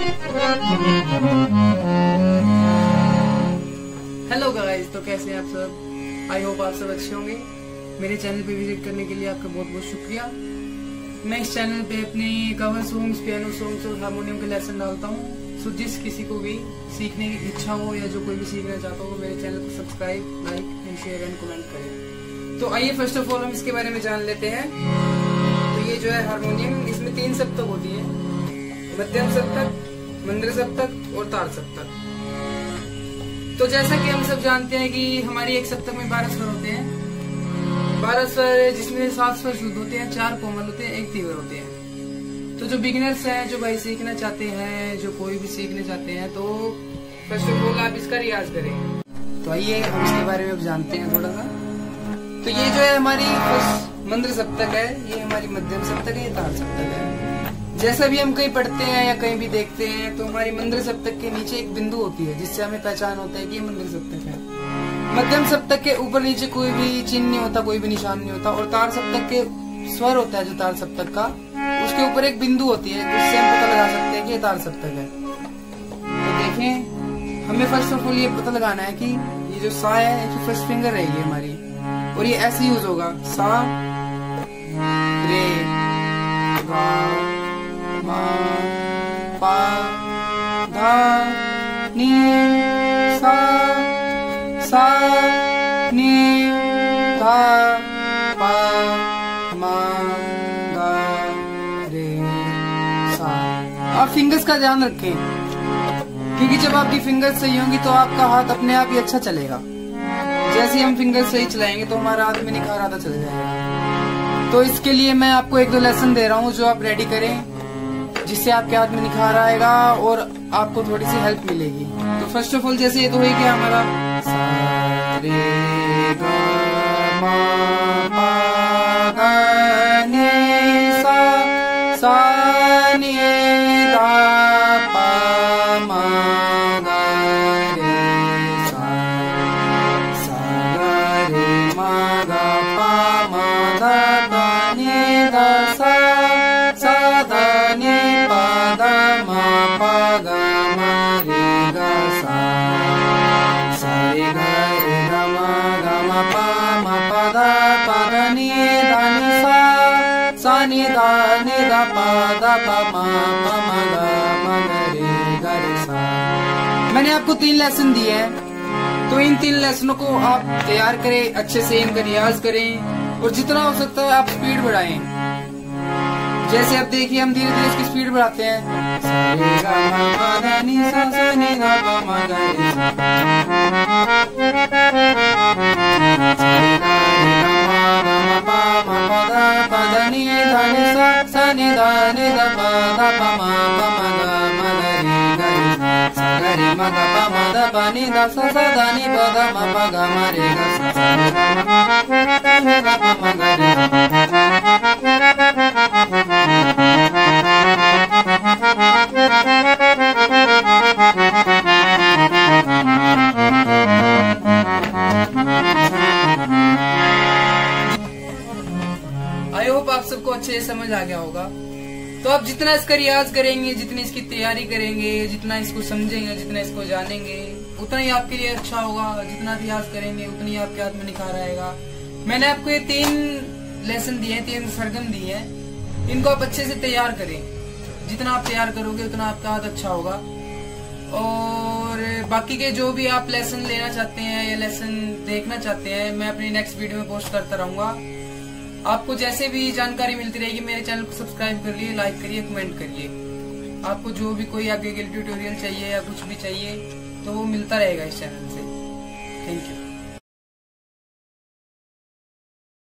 Hello guys, तो कैसे हैं आप सब। आई होप आप सब अच्छे होंगे। मेरे चैनल पे विजिट करने के लिए आपका बहुत बहुत शुक्रिया। मैं इस चैनल पे अपने कवर सॉन्ग्स, पियानो सॉन्ग्स और हारमोनियम के लेसन डालता हूँ। सो जिस किसी को भी सीखने की इच्छा हो या जो कोई भी सीखना चाहता हो, मेरे चैनल को subscribe, like and share and comment करें। तो आइए फर्स्ट ऑफ ऑल हम इसके बारे में जान लेते हैं। तो ये जो है हारमोनियम, इसमें 3 सप्तक होती है, मध्यम सप्तक, मंद्र सप्तक और तार सप्तक। तो जैसा कि हम सब जानते हैं कि हमारी एक सप्तक में 12 स्वर होते हैं। 12 स्वर जिसमें 7 स्वर शुद्ध होते हैं, 4 कोमल होते हैं, 1 तीव्र होते हैं। तो जो बिगिनर्स हैं, जो भाई सीखना चाहते हैं, जो कोई भी सीखना चाहते हैं, तो फर्स्ट ऑफ ऑल आप इसका रियाज करें। तो आइए हम इसके बारे में अब जानते हैं थोड़ा सा। तो ये जो है हमारी मंद्र सप्तक है, ये हमारी मध्यम सप्तक है, ये तार सप्तक है। जैसा भी हम कहीं पढ़ते हैं या कहीं भी देखते हैं, तो हमारी मंद्र सप्तक के नीचे एक बिंदु होती है, जिससे हमें पहचान होता है कि ये मंद्र सप्तक है। मध्यम सप्तक के ऊपर नीचे कोई भी चिन्ह नहीं होता, कोई भी निशान नहीं होता। और तार सप्तक के स्वर होता है जो तार सप्तक का, उसके ऊपर एक बिंदु होती है, जिससे हम पता लगा सकते हैं कि ये तार सप्तक है। तो देखें, हमें फर्स्ट ऑफ ऑल ये पता लगाना है कि ये जो सा है, ये फर्स्ट फिंगर रहेगी हमारी, और ये ऐसे यूज होगा। सा रे गा मा पा धा नी सा सा नी धा पा मा गा रे सा। आप फिंगर्स का ध्यान रखें, क्योंकि जब आपकी फिंगर्स सही होंगी तो आपका हाथ अपने आप ही अच्छा चलेगा। जैसे हम फिंगर्स सही चलाएंगे तो हमारा हाथ में निखार आता चला जाएगा। तो इसके लिए मैं आपको 1-2 लेसन दे रहा हूँ, जो आप रेडी करें, जिससे आपके हाथ में निखार आएगा और आपको थोड़ी सी हेल्प मिलेगी। तो फर्स्ट ऑफ ऑल जैसे ये तो हो गया हमारा सा रे गा मा पा गा नी सा नी धा पा मा गा रे सा गा रे मा गा पा मा धा पा नी धा सा धा नी पा धा मा पा गा मा रे गा सा रे गा रे गा मा पा धा पा धा नी धा नी सा नी धा नी धा पा धा पा मा गा मा रे गा रे सा। मैंने आपको 3 लेसन दिए हैं, तो इन 3 लेसनों को आप तैयार करें, अच्छे से इनका रियाज करें, और जितना हो सकता है आप स्पीड बढ़ाएं। जैसे आप देखिए, हम धीरे धीरे इसकी स्पीड बढ़ाते हैं। सा रे गा मा पा धा नी सा नी धा पा मा गा रे सा। नी धा नी सा नी धा नी धा पा धा पा मा गा मा रे गा रे सा गा रे मा गा पा मा धा पा नी धा सा धा नी पा धा मा पा गा मा रे गा सा नी धा पा मा गा रे आई होप आप सबको अच्छे से समझ आ गया होगा। तो आप जितना इसका रियाज करेंगे, जितनी इसकी तैयारी करेंगे, जितना इसको समझेंगे, जितना इसको जानेंगे, उतना ही आपके लिए अच्छा होगा। जितना रियाज करेंगे उतनी आपके हाथ में निखार आएगा। मैंने आपको ये 3 लेसन दिए हैं, 3 सरगम दिए हैं, इनको आप अच्छे से तैयार करें। जितना आप तैयार करोगे उतना आपका हाथ अच्छा होगा। और बाकी के जो भी आप लेसन लेना चाहते हैं या लेसन देखना चाहते हैं, मैं अपनी नेक्स्ट वीडियो में पोस्ट करता रहूंगा। आपको जैसे भी जानकारी मिलती रहेगी, मेरे चैनल को सब्सक्राइब करिए, लाइक करिए, कमेंट करिए। आपको जो भी कोई आगे के ट्यूटोरियल चाहिए या कुछ भी चाहिए, तो वो मिलता रहेगा इस चैनल से। Thank you.